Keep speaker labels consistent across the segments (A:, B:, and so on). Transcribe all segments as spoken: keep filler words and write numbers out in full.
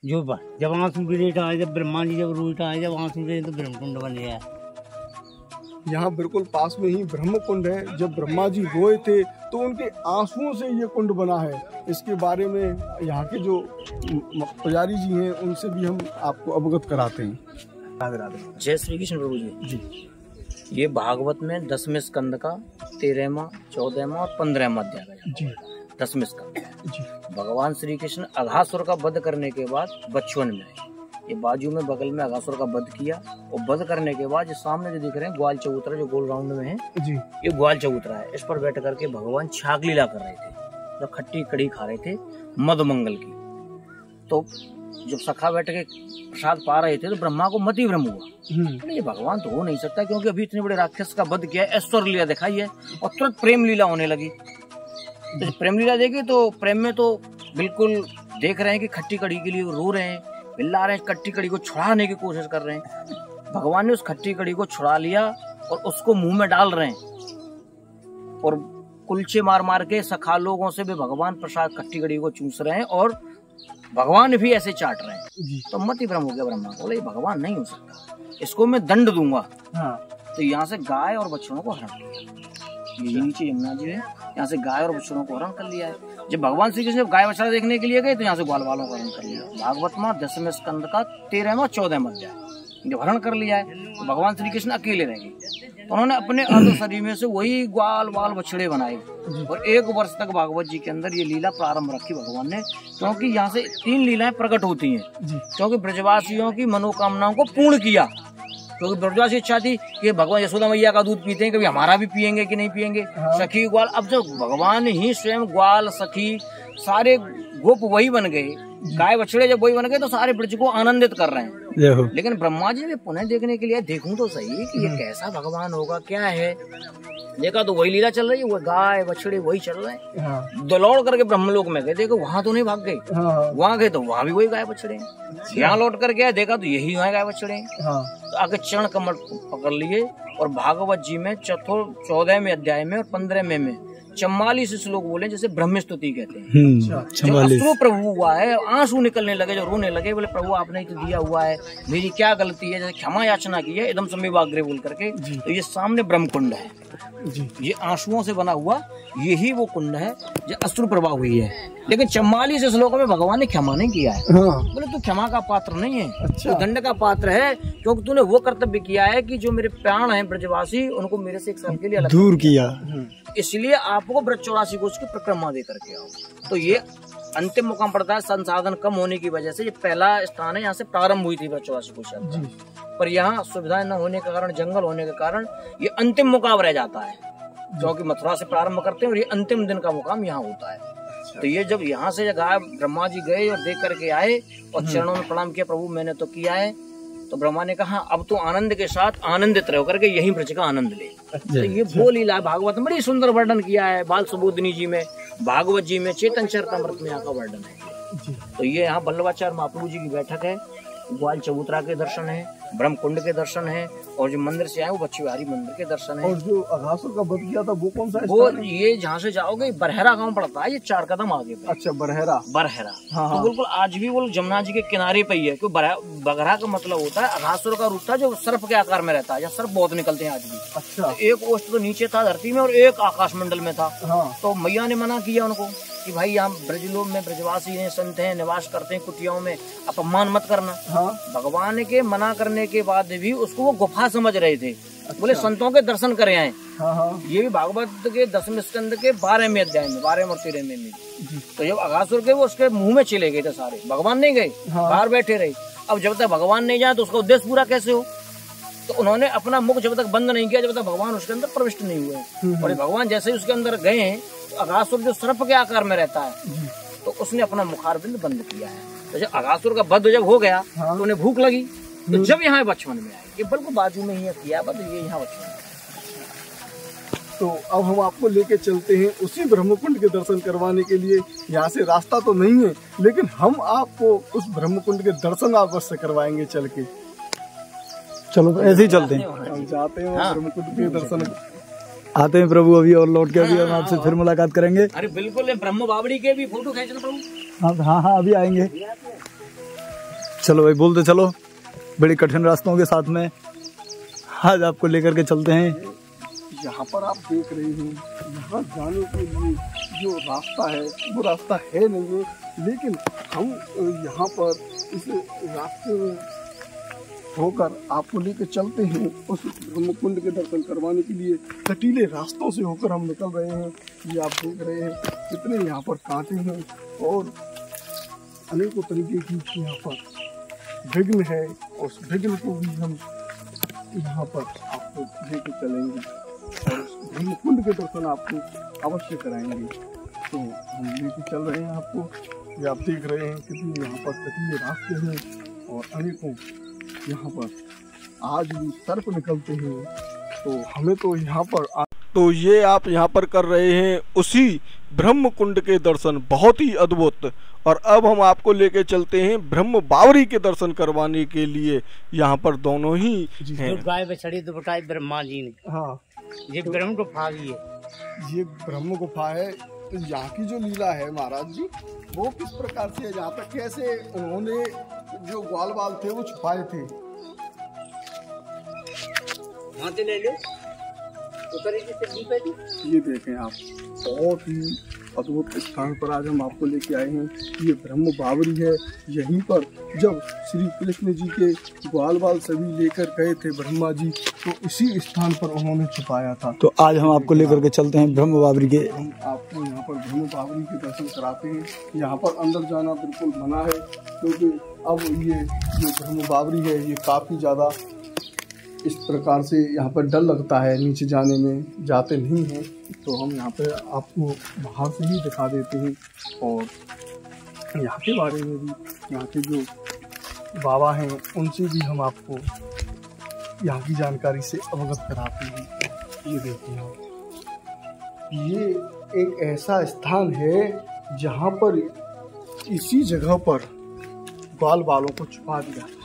A: जो जब आंसू गिरे आए, जब ब्रह्मा जी जब रूट आए, जब आंसू गिरे तो ब्रह्मकुंड बन गया।
B: यहाँ बिल्कुल पास में ही ब्रह्म कुंड है। जब ब्रह्मा जी रोए थे तो उनके आंसुओं से ये कुंड बना है। इसके बारे में यहाँ के जो पुजारी जी हैं उनसे भी हम आपको अवगत कराते हैं।
C: जय श्री कृष्ण प्रभु जी।
B: जी
C: ये भागवत में दसवें स्कंद का तेरहवां, चौदहवां और पंद्रहवां अध्याय है।
B: जी
C: दसवें स्कंद
B: जी।
C: भगवान श्री कृष्ण अघासुर का वध करने के बाद बचपन में ये बाजू में बगल में अघासुर का वध किया, और वध करने के बाद जो सामने जो दिख रहे हैं ग्वाल चबूतरा जो गोल राउंड में है
B: जी,
C: ये ग्वाल चबूतरा है। इस पर बैठ करके भगवान छाग लीला कर रहे थे, जब खट्टी कड़ी खा रहे थे मद मंगल की। तो जब सखा बैठ के प्रसाद पा रहे थे तो ब्रह्मा को मति भ्रम हुआ, ये भगवान तो हो नहीं सकता क्योंकि अभी इतने बड़े राक्षस का वध किया, ऐश्वर्य लीला दिखाई है, और तुरंत प्रेम लीला होने लगी। तो प्रेम लीला देखी तो प्रेम में तो बिल्कुल देख रहे हैं कि खट्टी कड़ी के लिए रो रहे हैं, बिल्ला रहे हैं, खट्टी कड़ी को छुड़ाने की कोशिश कर रहे हैं। भगवान ने उस खट्टी कड़ी को छुड़ा लिया और उसको मुंह में डाल रहे हैं, और कुलचे मार मार के सखा लोगों से भी भगवान प्रसाद खट्टी कड़ी को चूस रहे हैं, और भगवान भी ऐसे चाट रहे हैं। तो मति भ्रम हो गया ब्रह्मा को, बोले भगवान नहीं हो सकता, इसको मैं दंड दूंगा।
B: हाँ।
C: तो यहाँ से गाय और बछड़ों को हरण किया। ये नीचे यमुना जी है, यहाँ से गाय और बछड़ों को हरण कर लिया है। जब भगवान श्री कृष्ण गाय बछड़ा देखने के लिए गए तो यहाँ से ग्वाल वालों का हरण कर लिया। भागवत में दसवें स्कंद का तेरहवां चौदहवां अध्याय जब हरण कर लिया है तो भगवान श्री कृष्ण अकेले रह गए, तो उन्होंने अपने अर्ध शरीर में से वही ग्वाल वाल बछड़े बनाए, और एक वर्ष तक भागवत जी के अंदर ये लीला प्रारंभ रखी भगवान ने, क्योंकि यहाँ से तीन लीलाएं प्रकट होती हैं। क्योंकि ब्रजवासियों की मनोकामनाओं को पूर्ण किया, क्योंकि ब्रजवासी इच्छा थी कि भगवान यशोदा मैया का दूध पीते हैं, कभी हमारा भी पियेंगे कि नहीं पियेंगे। हाँ। सखी ग्वाल, अब जब भगवान ही स्वयं ग्वाल सखी सारे गोप वही बन गए, गाय बछड़े जब वही बन गए तो सारे ब्रज को आनंदित कर रहे हैं। लेकिन ब्रह्मा जी ने पुनः देखने के लिए देखूं तो सही कि ये कैसा भगवान होगा, क्या है। देखा तो वही लीला चल रही है, वो गाय बछड़े वही चल रहे हैं। हाँ। दौड़ करके ब्रह्मलोक में गए, देखो वहां तो नहीं भाग गए। हाँ। वहां गए तो वहां भी वही गाय बछड़े हैं। यहाँ लौट कर गया, देखा तो यही वहाँ गाय बछड़े हैं। हाँ। तो आगे चरण कमल पकड़ लिए, और भागवत जी में चतुर्थ चौदहवें अध्याय में और पंद्रहवें में चौवालीस श्लोक बोले, जैसे ब्रह्म स्तुति कहते हैं। जब अश्रु प्रभु हुआ है, आंसू निकलने लगे, जो रोने लगे, बोले प्रभु आपने तो दिया हुआ है, मेरी क्या गलती है, जैसे क्षमा याचना की है एकदम समीवाग्रे बोल करके। तो ये सामने ब्रह्म कुंड है, ये आंसुओं से बना हुआ यही वो कुंड है जो अश्रु प्रभा हुई है। लेकिन चौवालीस श्लोकों में भगवान ने क्षमा नहीं किया है। हाँ। बोले तू क्षमा का पात्र नहीं है। अच्छा। तू दंड का पात्र है, क्योंकि तूने वो कर्तव्य किया है कि जो मेरे प्राण हैं ब्रजवासी उनको मेरे से एक साल के लिए अलग
B: दूर किया,
C: इसलिए आपको ब्रज चौरासी कोष की परिक्रमा दे करके आओ। तो ये अंतिम मुकाम पड़ता है, संसाधन कम होने की वजह से ये पहला स्थान है, यहाँ से प्रारंभ हुई थी ब्रज चौरासी कोष, पर यहाँ सुविधाएं न होने के कारण, जंगल होने के कारण ये अंतिम मुकाम रह जाता है, क्योंकि मथुरा से प्रारंभ करते हैं और ये अंतिम दिन का मुकाम यहाँ होता है। तो ये जब यहाँ से गाय ब्रह्मा जी गए और देख करके आए और चरणों में प्रणाम किया, प्रभु मैंने तो किया है। तो ब्रह्मा ने कहा अब तो आनंद के साथ आनंदित रहो करके यही ब्रज का आनंद ले। तो ये वो लीला भागवत में बड़ी सुंदर वर्णन किया है, बाल सुबोधनी जी में, भागवत जी में, चेतन चरितमृत में यहाँ का वर्णन है। तो ये यहाँ बल्लभाचार्य महाप्रभु जी की बैठक है, ग्वाल चबूतरा के दर्शन है, ब्रह्म कुंड के दर्शन है, और जो मंदिर से आए वो बच्ची बिहारी मंदिर के दर्शन है।
B: और जो अघासुर का वध किया था वो कौन सा?
C: वो ये जहाँ से जाओगे बरहरा गांव पड़ता है, ये चार कदम आगे पे।
B: अच्छा, बरहरा।
C: बरहरा।
B: हाँ।
C: तो बिल्कुल आज भी वो जमुना जी के किनारे पे ही है। क्योंकि बगरा का मतलब होता है अघासुर का रूप था जो सर्प के आकार में रहता है, या सर्प बहुत निकलते हैं आज भी।
B: अच्छा।
C: एक ओष्ठ तो नीचे था धरती में और एक आकाश मंडल में था। हाँ। तो मैया ने मना किया उनको कि भाई यहाँ ब्रजलोक में ब्रजवासी हैं, संत हैं, निवास करते हैं कुटियाओं में, अपमान मत करना। हाँ। भगवान के मना करने के बाद भी उसको वो गुफा समझ रहे थे। अच्छा। बोले संतों के दर्शन करे आए। हाँ हाँ। ये भी भागवत के दसवें स्कंद के बारहवें अध्याय में, बारहवें और तेरहवें में। तो जब अघासुर के वो उसके मुंह में चले गए थे सारे, भगवान नहीं गए। हाँ। बाहर बैठे रहे। अब जब तक भगवान नहीं जाए तो उसका उद्देश्य पूरा कैसे हो। तो उन्होंने अपना मुख जब तक बंद नहीं किया जब तक भगवान उसके अंदर प्रविष्ट नहीं हुए। और भगवान जैसे ही उसके अंदर गए हैं तो अघासुर जो सर्प के आकार में रहता है तो उसने अपना मुखारबिंद बंद किया है। तो जब अघासुर का वध जब हो गया तो उन्हें भूख लगी, तो जब यहाँ बचपन में आए, ये बिल्कुल बाजू में ही किया वध, ये यहाँ बचपन में।
B: तो अब हम आपको लेके चलते हैं उसी ब्रह्मकुंड के दर्शन करवाने के लिए। यहाँ से रास्ता तो नहीं है, लेकिन हम आपको उस ब्रह्मकुंड के दर्शन अवश्य करवाएंगे चल के।
D: चलो तो ऐसे ही चलते हैं,
B: हम जाते हैं ब्रह्मकुंड के दर्शन
D: आते हैं प्रभु अभी, और लौट के अभी हम आपसे फिर मुलाकात करेंगे।
C: अरे बिल्कुल, ब्रह्म बावड़ी के भी फोटो खींचना प्रभु।
D: हाँ हाँ हाँ, अभी आएंगे। चलो भाई बोलते चलो, बड़ी कठिन रास्तों के साथ में आज आपको लेकर के चलते हैं।
B: यहाँ पर आप देख रहे हैं, यहाँ जाने के लिए जो रास्ता है वो रास्ता है नहीं है, लेकिन हम यहाँ पर इस रास्ते में होकर आपको लेकर चलते हैं उस ब्रह्मकुंड के दर्शन करवाने के लिए। कटीले रास्तों से होकर हम निकल रहे हैं। ये आप देख रहे हैं कितने यहाँ पर कांटे हैं और अनेकों तरीके की यहाँ पर विघ्न है, और उस विघ्न को भी हम यहाँ पर आपको लेकर चलेंगे और उस ब्रह्मकुंड के दर्शन आपको अवश्य कराएंगे। तो हम लेकर चल रहे हैं आपको। ये आप देख रहे हैं कितने यहाँ पर कटीले रास्ते हैं और अनेकों यहाँ पर आज भी सर्प निकलते हैं। तो हमें तो यहाँ पर आ... तो ये आप यहाँ पर कर रहे हैं उसी ब्रह्म कुंड के दर्शन, बहुत ही अद्भुत। और अब हम आपको लेके चलते हैं ब्रह्म बावरी के दर्शन करवाने के लिए। यहाँ पर दोनों ही हैं।
A: गाय बछड़ी दुपटाई ब्रह्मा जी ने।
B: हाँ,
A: ये
B: तो
A: ब्रह्म गुफा भी है।
B: ये ब्रह्म गुफा है। तो यहाँ की जो लीला है महाराज जी, वो किस प्रकार से है, यहाँ तक कैसे उन्होंने जो ग्वाल बाल थे वो छुपाए थे।
A: ले लो
B: ये देखें आप, बहुत ही अद्भुत स्थान पर आज हम आपको लेके आए हैं। ये ब्रह्म बावरी है। यहीं पर जब श्री कृष्ण जी के ग्वाल बाल सभी लेकर गए थे ब्रह्मा जी, तो इसी स्थान पर उन्होंने छुपाया था।
D: तो आज हम आपको लेकर के चलते हैं ब्रह्म बावरी के।
B: हम आपको यहाँ पर ब्रह्म बावरी के दर्शन कराते हैं। यहाँ पर अंदर जाना बिल्कुल मना है, क्योंकि अब ये जो ब्रह्म बावरी है ये काफ़ी ज़्यादा इस प्रकार से यहाँ पर डर लगता है, नीचे जाने में जाते नहीं हैं। तो हम यहाँ पे आपको बाहर से ही दिखा देते हैं और यहाँ के बारे में भी, यहाँ के जो बाबा हैं उनसे भी हम आपको यहाँ की जानकारी से अवगत कराते हैं। ये देखिए आप, ये एक ऐसा स्थान है जहाँ पर इसी जगह पर ग्वाल बालों को छुपा दिया था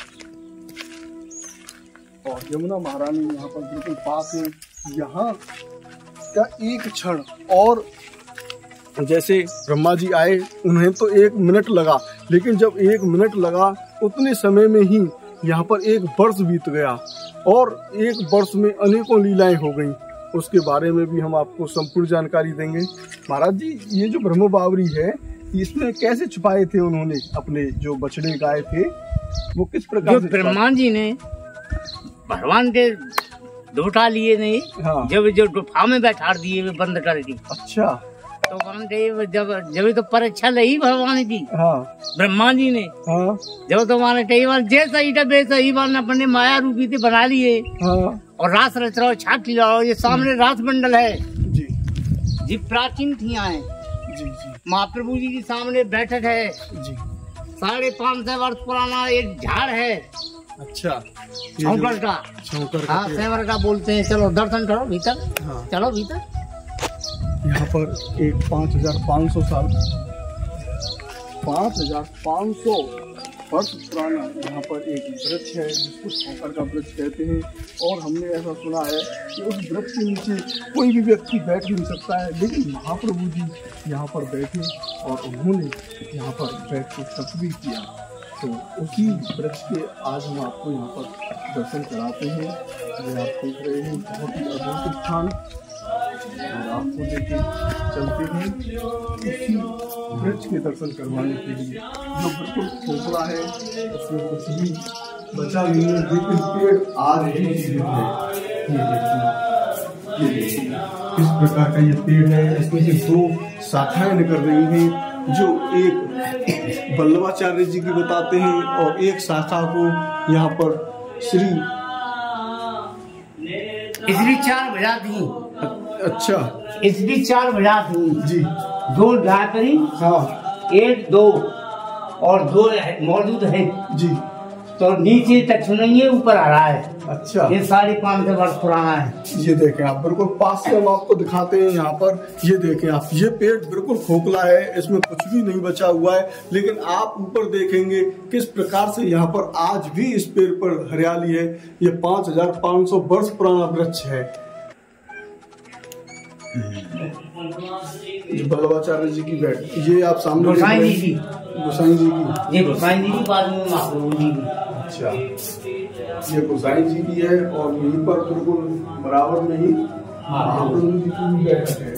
B: और यमुना महारानी यहाँ पर बिल्कुल पास है। यहाँ का एक क्षण, और जैसे ब्रह्मा जी आए उन्हें तो एक मिनट लगा, लेकिन जब एक मिनट लगा उतने समय में ही यहाँ पर एक वर्ष बीत गया और एक वर्ष में अनेकों लीलाएं हो गईं। उसके बारे में भी हम आपको संपूर्ण जानकारी देंगे। महाराज जी, ये जो ब्रह्म बावरी है, इसमें कैसे छुपाए थे उन्होंने अपने जो बछड़े गाय थे, वो किस प्रकार से?
A: ब्रह्मा जी ने भगवान के धोटा लिए नहीं।
B: हाँ।
A: जब जो गुफा में बैठा दिए वे बंद कर दी।
B: अच्छा।
A: तो वहाँ जब जब तो परीक्षा लही भगवान की।
B: हाँ।
A: ब्रह्मा जी ने।
B: हाँ।
A: जब तो माने कई बार जैसा ही वैसा ही बार अपने माया रूपी थे बना लिए।
B: हाँ।
A: और रास रच रहा छाट लिया। ये सामने रास मंडल है
B: जी
A: जी, प्राचीन थिया है
B: जी जी।
A: महाप्रभु जी के सामने बैठक है
B: जी।
A: साढ़े पाँच सौ वर्ष पुराना एक झाड़ है।
B: अच्छा,
A: छौकर का।
B: छौकर
A: हाँ, सेवर का बोलते हैं। चलो दर्शन करो भीतर।
B: हाँ।
A: चलो भीतर।
B: यहाँ पर एक पाँच हजार पाँच सौ साल पाँच हजार पाँच सौ वर्ष पुराना यहाँ पर एक वृक्ष है जिसको छौकर का वृक्ष कहते हैं। और हमने ऐसा सुना है कि उस वृक्ष के नीचे कोई भी व्यक्ति बैठ नहीं सकता है, लेकिन महाप्रभु जी यहाँ पर बैठे और उन्होंने यहाँ पर बैठ के तस्वीर किया। तो उसी वृक्ष के आज हम आपको यहाँ पर दर्शन कराते हैं। ये आप देख रहे हैं, बहुत ही अद्भुत स्थान, और आपको लेके चलते हैं उसी वृक्ष के दर्शन करवाने के लिए जो बिल्कुल खोखला है, उसमें कुछ भी बचा नहीं है, लेकिन पेड़ आज भी जीवित है। ये देखिए, ये देखिए किस प्रकार का ये पेड़ है। इसमें से दो शाखाएं निकल रही हैं, जो एक वल्लभाचार्य जी की बताते हैं और एक शाखा को यहाँ पर श्री
A: इसकी चार भजा थी।
B: अच्छा,
A: इसकी चार भजा थी
B: जी।
A: दो ढाकरी।
B: हाँ।
A: एक दो और दो मौजूद है
B: जी।
A: तो नीचे तक सुनेंगे, ऊपर आ रहा है।
B: अच्छा,
A: ये साढ़े पाँच सौ वर्ष पुराना है।
B: ये देखें आप, बिल्कुल पास से हम आपको दिखाते हैं यहाँ पर। ये देखें आप, ये पेड़ बिल्कुल खोखला है, इसमें कुछ भी नहीं बचा हुआ है, लेकिन आप ऊपर देखेंगे किस प्रकार से यहाँ पर आज भी इस पेड़ पर हरियाली है। ये पाँच हजार पाँच सौ वर्ष पुराना वृक्ष है। जो वल्लभाचार्य जी की बैठ, ये आप सामने
A: गोसाई जी की,
B: गोसाई जी की,
A: ये गोसाई जी की, बाद में महाप्रभु जी की।
B: अच्छा, ये गोसाई जी की है और यहीं पर बिल्कुल बराबर में ही महाप्रभु जी की भी बैठक है।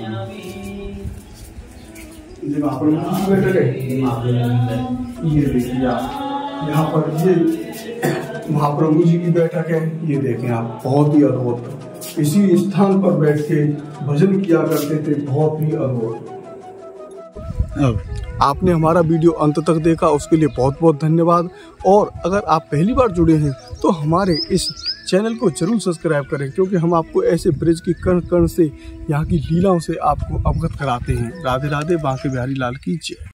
B: ये महाप्रभु जी की बैठक है। ये देखिए आप यहाँ पर, ये महाप्रभु जी की बैठक है। ये देखें आप, बहुत ही अद्भुत। इसी स्थान पर बैठ के भजन किया करते थे, बहुत ही अद्भुत। आपने हमारा वीडियो अंत तक देखा, उसके लिए बहुत बहुत धन्यवाद। और अगर आप पहली बार जुड़े हैं तो हमारे इस चैनल को जरूर सब्सक्राइब करें, क्योंकि हम आपको ऐसे ब्रिज की कण कण से, यहाँ की लीलाओं से आपको अवगत कराते हैं। राधे राधे, बांके बिहारी लाल की जय।